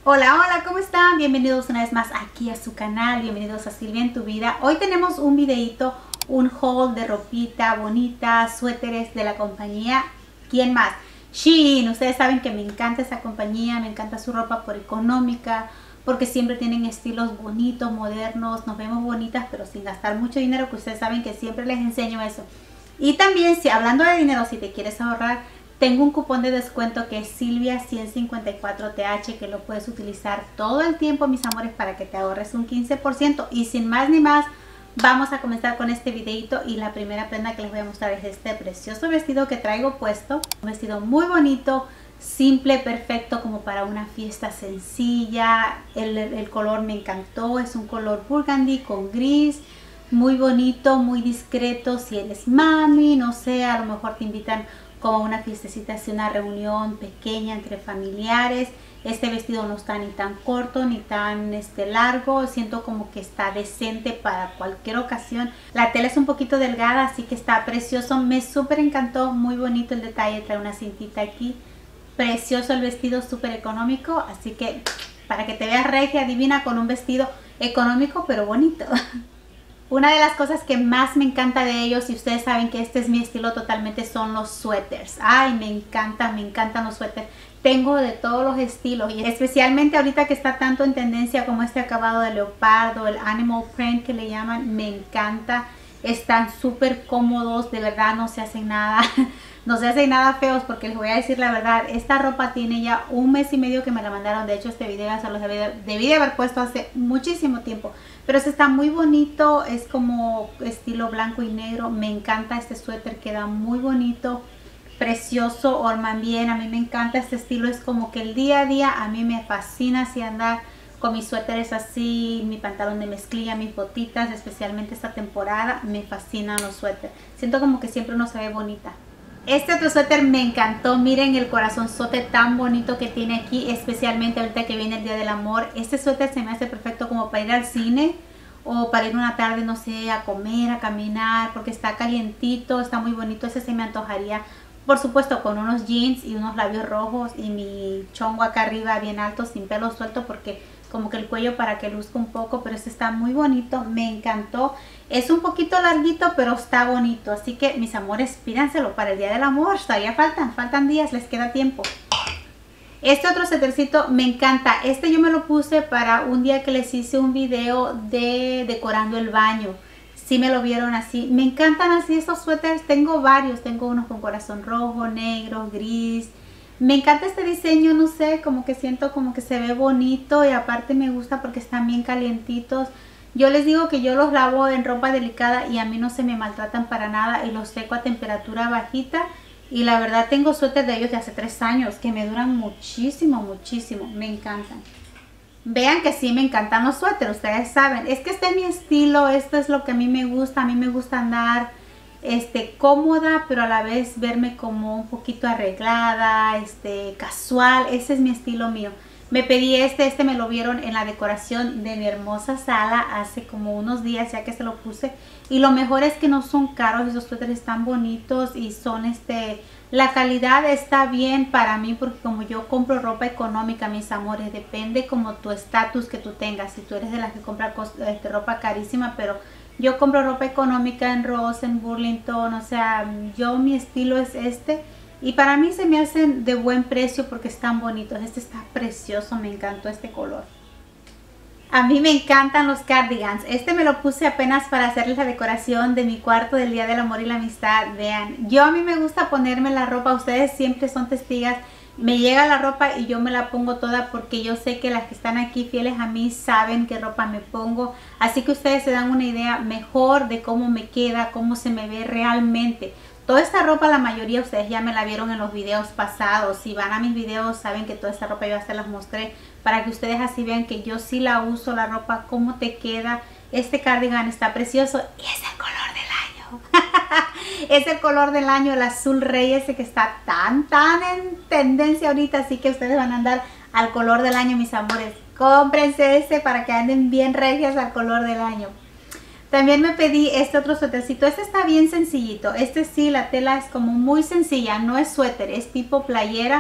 Hola, hola, ¿cómo están? Bienvenidos una vez más aquí a su canal, bienvenidos a Silvia en tu vida. Hoy tenemos un videito, un haul de ropita bonita, suéteres de la compañía. ¿Quién más? Shein. Ustedes saben que me encanta esa compañía, me encanta su ropa por económica, porque siempre tienen estilos bonitos, modernos, nos vemos bonitas pero sin gastar mucho dinero, que ustedes saben que siempre les enseño eso. Y también, si hablando de dinero, si te quieres ahorrar, tengo un cupón de descuento que es Silvia 154TH, que lo puedes utilizar todo el tiempo, mis amores, para que te ahorres un 15%. Y sin más ni más, vamos a comenzar con este videito. Y la primera prenda que les voy a mostrar es este precioso vestido que traigo puesto. Un vestido muy bonito, simple, perfecto como para una fiesta sencilla. El color me encantó, es un color burgundy con gris. Muy bonito, muy discreto. Si eres mami, no sé, a lo mejor te invitan como una fiestecita, así una reunión pequeña entre familiares. Este vestido no está ni tan corto ni tan largo, siento como que está decente para cualquier ocasión. La tela es un poquito delgada, así que está precioso, me súper encantó, muy bonito el detalle, trae una cintita aquí, precioso el vestido, súper económico, así que para que te veas regia, divina con un vestido económico pero bonito. Una de las cosas que más me encanta de ellos, y ustedes saben que este es mi estilo totalmente, son los suéteres. Ay, me encantan los suéteres. Tengo de todos los estilos y especialmente ahorita que está tanto en tendencia como este acabado de leopardo, el animal print que le llaman, me encanta. Están súper cómodos, de verdad no se hacen nada, no se hacen nada feos, porque les voy a decir la verdad, esta ropa tiene ya 1 mes y medio que me la mandaron. De hecho este video ya se los debí de haber puesto hace muchísimo tiempo, pero este está muy bonito, es como estilo blanco y negro. Me encanta este suéter, queda muy bonito, precioso, orman bien. A mí me encanta este estilo, es como que el día a día a mí me fascina así andar con mis suéteres así, mi pantalón de mezclilla, mis botitas, especialmente esta temporada me fascinan los suéteres, siento como que siempre uno se ve bonita. Este otro suéter me encantó, miren el corazonzote tan bonito que tiene aquí, especialmente ahorita que viene el Día del Amor. Este suéter se me hace perfecto como para ir al cine o para ir una tarde, no sé, a comer, a caminar, porque está calientito, está muy bonito. Ese se me antojaría, por supuesto, con unos jeans y unos labios rojos y mi chongo acá arriba bien alto, sin pelo suelto, porque como que el cuello para que luzca un poco, pero este está muy bonito, me encantó. Es un poquito larguito, pero está bonito, así que mis amores, pídanselo para el Día del Amor. Todavía faltan días, les queda tiempo. Este otro suétercito me encanta. Este yo me lo puse para un día que les hice un video de decorando el baño. Si me lo vieron así, me encantan así estos suéteres. Tengo varios, tengo unos con corazón rojo, negro, gris. Me encanta este diseño, no sé, como que siento como que se ve bonito y aparte me gusta porque están bien calientitos. Yo les digo que yo los lavo en ropa delicada y a mí no se me maltratan para nada y los seco a temperatura bajita. Y la verdad tengo suéter de ellos de hace 3 años que me duran muchísimo, me encantan. Vean que sí me encantan los suéteres, ustedes saben, es que este es mi estilo, esto es lo que a mí me gusta andar cómoda, pero a la vez verme como un poquito arreglada, casual. Ese es mi estilo mío. Me pedí este me lo vieron en la decoración de mi hermosa sala hace como unos días ya que se lo puse. Y lo mejor es que no son caros, esos suéteres están bonitos y son la calidad está bien para mí, porque como yo compro ropa económica, mis amores, depende como tu estatus que tú tengas. Si tú eres de las que compra ropa carísima, pero yo compro ropa económica en Ross, en Burlington, o sea, mi estilo es y para mí se me hacen de buen precio porque están bonitos. Este está precioso, me encantó este color. A mí me encantan los cardigans. Este me lo puse apenas para hacerles la decoración de mi cuarto del Día del Amor y la Amistad. Vean, a mí me gusta ponerme la ropa, ustedes siempre son testigas. Me llega la ropa y yo me la pongo toda porque yo sé que las que están aquí fieles a mí saben qué ropa me pongo. Así que ustedes se dan una idea mejor de cómo me queda, cómo se me ve realmente. Toda esta ropa la mayoría ustedes ya me la vieron en los videos pasados. Si van a mis videos saben que toda esta ropa yo hasta las mostré para que ustedes así vean que yo sí la uso, la ropa, cómo te queda. Este cardigan está precioso y es el color del año. Es el color del año, el azul rey ese que está tan en tendencia ahorita, así que ustedes van a andar al color del año, mis amores. Cómprense ese para que anden bien regias al color del año. También me pedí este otro suétercito. Este está bien sencillito. Este sí, la tela es como muy sencilla, no es suéter, es tipo playera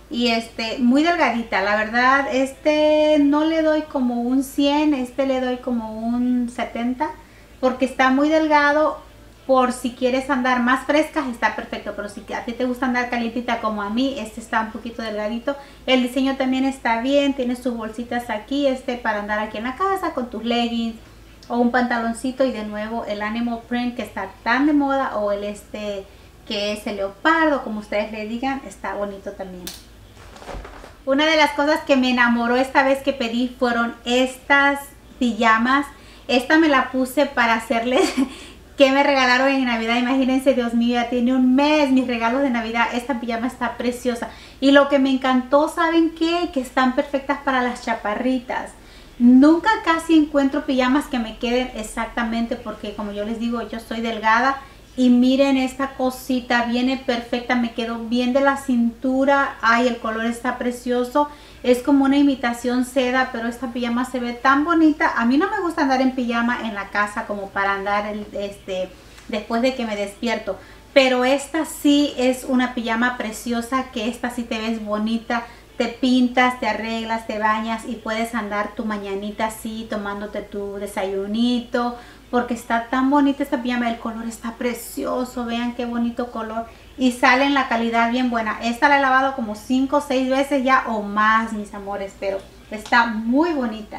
y muy delgadita. La verdad, no le doy como un 100, le doy como un 70 porque está muy delgado. Por si quieres andar más frescas está perfecto, pero si a ti te gusta andar calientita como a mí, está un poquito delgadito. El diseño también está bien, tiene sus bolsitas aquí, para andar aquí en la casa con tus leggings o un pantaloncito. Y de nuevo el animal print que está tan de moda, o el que es el leopardo, como ustedes le digan, está bonito también. Una de las cosas que me enamoró esta vez que pedí fueron estas pijamas. Esta me la puse para hacerles que me regalaron en Navidad. Imagínense, Dios mío, ya tiene un mes mis regalos de Navidad. Esta pijama está preciosa. Y lo que me encantó, ¿saben qué? Que están perfectas para las chaparritas. Nunca casi encuentro pijamas que me queden exactamente, porque como yo les digo, yo soy delgada. Y miren, esta cosita viene perfecta, me quedó bien de la cintura. Ay, el color está precioso. Es como una imitación seda, pero esta pijama se ve tan bonita. A mí no me gusta andar en pijama en la casa como para andar después de que me despierto. Pero esta sí es una pijama preciosa, que esta sí te ves bonita. Te pintas, te arreglas, te bañas y puedes andar tu mañanita así, tomándote tu desayunito, porque está tan bonita esta pijama. El color está precioso, vean qué bonito color, y sale en la calidad bien buena. Esta la he lavado como 5 o 6 veces ya o más, mis amores, pero está muy bonita.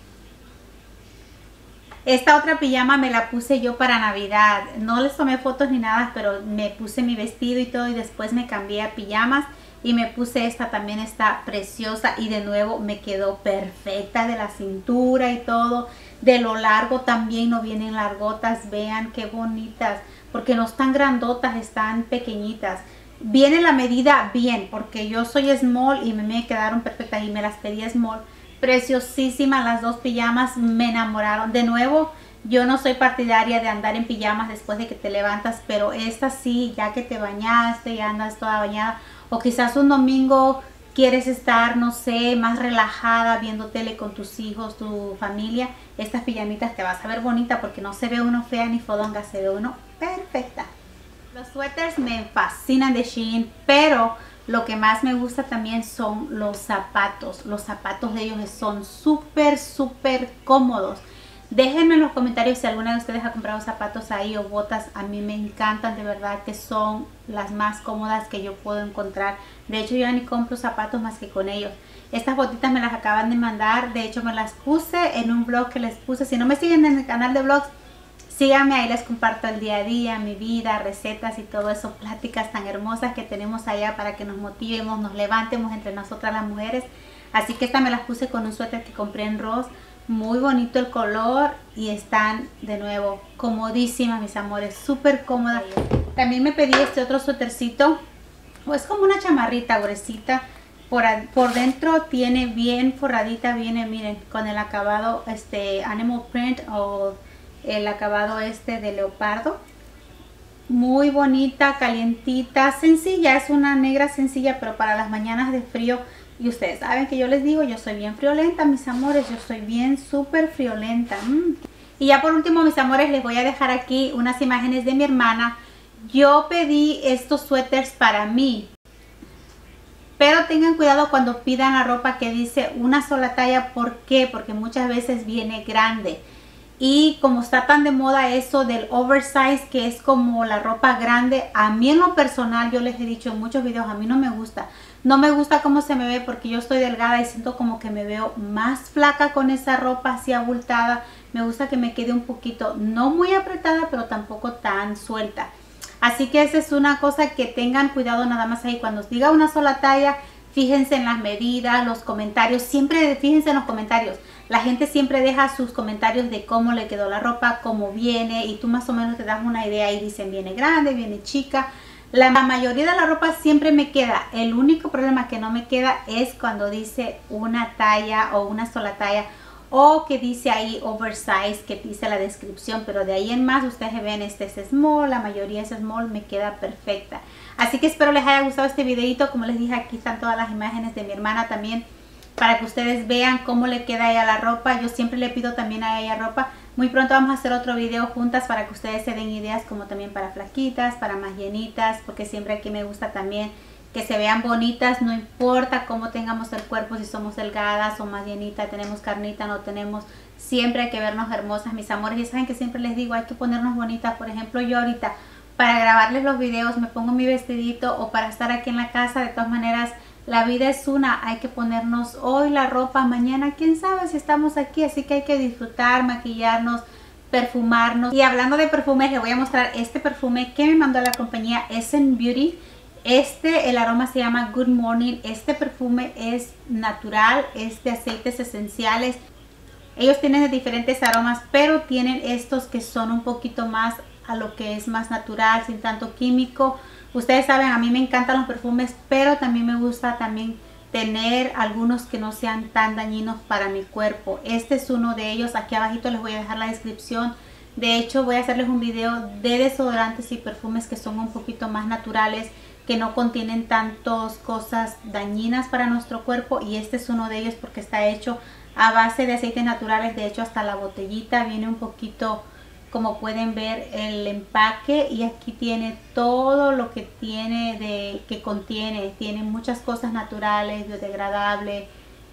Esta otra pijama me la puse yo para Navidad. No les tomé fotos ni nada, pero me puse mi vestido y todo, y después me cambié a pijamas y me puse esta. También está preciosa y de nuevo me quedó perfecta de la cintura y todo. De lo largo también no vienen largotas. Vean qué bonitas, porque no están grandotas, están pequeñitas. Viene la medida bien, porque yo soy small y me quedaron perfectas y me las pedí small. Preciosísimas las dos pijamas, me enamoraron. De nuevo, yo no soy partidaria de andar en pijamas después de que te levantas, pero esta sí, ya que te bañaste y andas toda bañada, o quizás un domingo quieres estar, no sé, más relajada viendo tele con tus hijos, tu familia, estas pijamitas te vas a ver bonita, porque no se ve uno fea ni fodonga, se ve uno perfecta. Los suéteres me fascinan de Shein, pero lo que más me gusta también son los zapatos. Los zapatos de ellos son súper cómodos. Déjenme en los comentarios si alguna de ustedes ha comprado zapatos ahí o botas. A mí me encantan, de verdad que son las más cómodas que yo puedo encontrar. De hecho, yo ni compro zapatos más que con ellos. Estas botitas me las acaban de mandar. De hecho, me las puse en un vlog que les puse. Si no me siguen en el canal de vlogs, síganme, ahí les comparto el día a día, mi vida, recetas y todo eso, pláticas tan hermosas que tenemos allá para que nos motivemos, nos levantemos entre nosotras las mujeres. Así que esta me las puse con un suéter que compré en Ross. Muy bonito el color y están de nuevo comodísimas, mis amores, súper cómodas. También me pedí este otro suétercito, es como una chamarrita gruesita. Por dentro tiene bien forradita, viene, miren, con el acabado animal print o el acabado de leopardo. Muy bonita, calientita, sencilla, es una negra sencilla, pero para las mañanas de frío. Y ustedes saben que yo les digo, yo soy bien friolenta, mis amores, yo soy bien súper friolenta. Y ya por último, mis amores, les voy a dejar aquí unas imágenes de mi hermana. Yo pedí estos suéteres para mí, pero tengan cuidado cuando pidan la ropa que dice una sola talla. ¿Por qué? Porque muchas veces viene grande. Y como está tan de moda eso del oversize, que es como la ropa grande, a mí en lo personal, yo les he dicho en muchos videos, a mí no me gusta. No me gusta cómo se me ve, porque yo estoy delgada y siento como que me veo más flaca con esa ropa así abultada. Me gusta que me quede un poquito, no muy apretada, pero tampoco tan suelta. Así que esa es una cosa que tengan cuidado nada más ahí. Cuando os diga una sola talla, fíjense en las medidas, los comentarios. Siempre fíjense en los comentarios. La gente siempre deja sus comentarios de cómo le quedó la ropa, cómo viene, y tú más o menos te das una idea y dicen viene grande, viene chica. La mayoría de la ropa siempre me queda. El único problema que no me queda es cuando dice una talla o una sola talla, o que dice ahí oversize, que dice la descripción, pero de ahí en más ustedes ven es small, la mayoría es small, me queda perfecta. Así que espero les haya gustado este videito. Como les dije, aquí están todas las imágenes de mi hermana también, para que ustedes vean cómo le queda a ella la ropa. Yo siempre le pido también a ella ropa. Muy pronto vamos a hacer otro video juntas para que ustedes se den ideas, como también para flaquitas, para más llenitas, porque siempre aquí me gusta también que se vean bonitas, no importa cómo tengamos el cuerpo, si somos delgadas o más llenita, tenemos carnita, no tenemos, siempre hay que vernos hermosas, mis amores. Y saben que siempre les digo, hay que ponernos bonitas. Por ejemplo, yo ahorita para grabarles los videos me pongo mi vestidito, o para estar aquí en la casa. De todas maneras, la vida es una, hay que ponernos hoy la ropa, mañana quién sabe si estamos aquí, así que hay que disfrutar, maquillarnos, perfumarnos. Y hablando de perfumes, les voy a mostrar este perfume que me mandó la compañía Essence Beauty. El aroma se llama Good Morning. Este perfume es natural, es de aceites esenciales. Ellos tienen de diferentes aromas, pero tienen estos que son un poquito más a lo que es más natural, sin tanto químico. Ustedes saben, a mí me encantan los perfumes, pero también me gusta tener algunos que no sean tan dañinos para mi cuerpo. Este es uno de ellos. Aquí abajito les voy a dejar la descripción. De hecho, voy a hacerles un video de desodorantes y perfumes que son un poquito más naturales, que no contienen tantas cosas dañinas para nuestro cuerpo, y este es uno de ellos porque está hecho a base de aceites naturales. De hecho, hasta la botellita viene un poquito, como pueden ver, el empaque, y aquí tiene todo lo que contiene. Tiene muchas cosas naturales, biodegradable,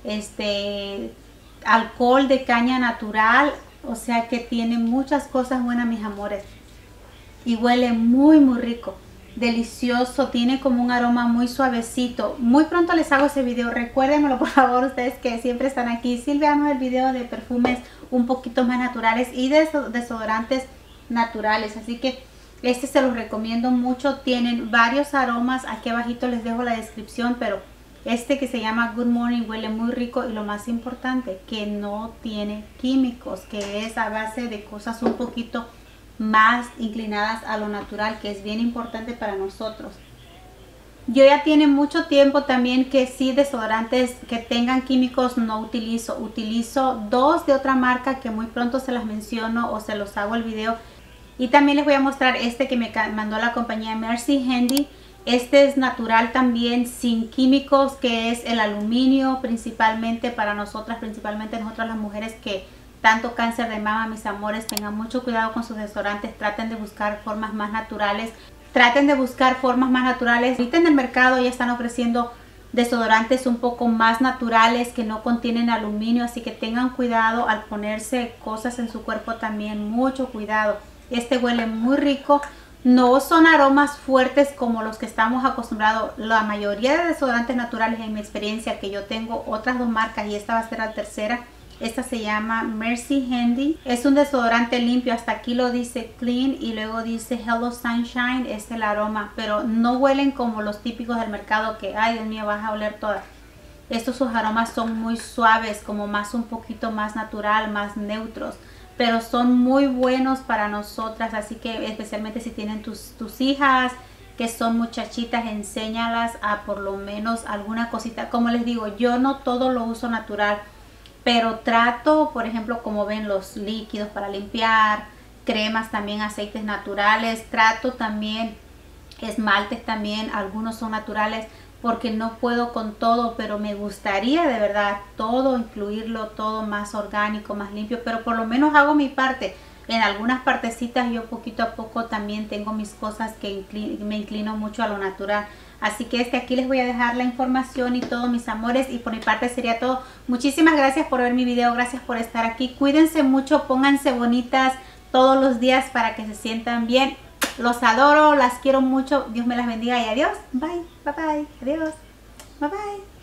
alcohol de caña natural, o sea que tiene muchas cosas buenas, mis amores, y huele muy muy rico, delicioso. Tiene como un aroma muy suavecito. Muy pronto les hago ese video, recuérdenmelo por favor, ustedes que siempre están aquí. Sí, veamos el video de perfumes un poquito más naturales y de desodorantes naturales, así que este se los recomiendo mucho. Tienen varios aromas, aquí abajito les dejo la descripción, pero este que se llama Good Morning huele muy rico, y lo más importante, que no tiene químicos, que es a base de cosas un poquito más inclinadas a lo natural, que es bien importante para nosotros. Yo ya tiene mucho tiempo también que sí, desodorantes que tengan químicos no utilizo. Utilizo dos de otra marca que muy pronto se las menciono o se los hago el video. Y también les voy a mostrar este que me mandó la compañía Mercy Handy. Este es natural también, sin químicos, que es el aluminio, principalmente para nosotras, principalmente nosotras las mujeres que tanto cáncer de mama, mis amores. Tengan mucho cuidado con sus desodorantes, traten de buscar formas más naturales. Ahorita en el mercado ya están ofreciendo desodorantes un poco más naturales que no contienen aluminio, así que tengan cuidado al ponerse cosas en su cuerpo también, mucho cuidado. Este huele muy rico. No son aromas fuertes como los que estamos acostumbrados. La mayoría de desodorantes naturales, en mi experiencia, que yo tengo otras dos marcas y esta va a ser la tercera. Esta se llama Mercy Handy. Es un desodorante limpio. Hasta aquí lo dice clean y luego dice Hello Sunshine. Es el aroma, pero no huelen como los típicos del mercado que, ay Dios mío, vas a oler todas. Estos, sus aromas son muy suaves, como más un poquito más natural, más neutros, pero son muy buenos para nosotras. Así que especialmente si tienen tus hijas que son muchachitas, enséñalas a por lo menos alguna cosita. Como les digo, yo no todo lo uso natural, pero trato, por ejemplo, como ven, los líquidos para limpiar, cremas también, aceites naturales. Trato también esmaltes también, algunos son naturales, porque no puedo con todo, pero me gustaría de verdad todo incluirlo, todo más orgánico, más limpio, pero por lo menos hago mi parte. En algunas partecitas yo poquito a poco también tengo mis cosas que me inclino mucho a lo natural. Así que aquí les voy a dejar la información y todo, mis amores, y por mi parte sería todo. Muchísimas gracias por ver mi video, gracias por estar aquí. Cuídense mucho, pónganse bonitas todos los días para que se sientan bien. Los adoro, las quiero mucho. Dios me las bendiga y adiós. Bye, bye, bye. Adiós. Bye, bye.